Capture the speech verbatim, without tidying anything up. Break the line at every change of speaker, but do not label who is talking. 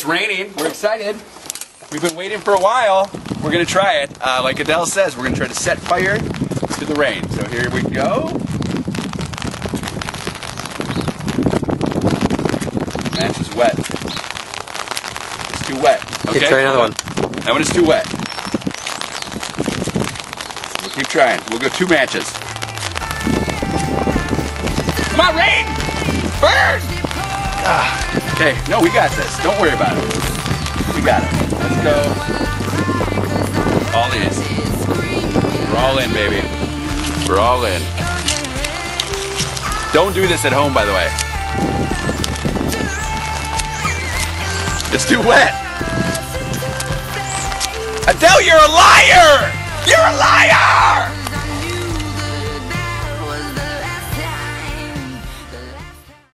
It's raining. We're excited. We've been waiting for a while. We're going to try it. Uh, like Adele says, we're going to try to set fire to the rain. So here we go. Match is wet. It's too wet. Okay,
okay, try another one.
That one is too wet. We'll keep trying. We'll go two matches. Come on, rain! Burn! Ah, okay, no, we got this. Don't worry about it. We got it. Let's go. All in. We're all in, baby. We're all in. Don't do this at home, by the way. It's too wet. Adele, you're a liar! You're a liar!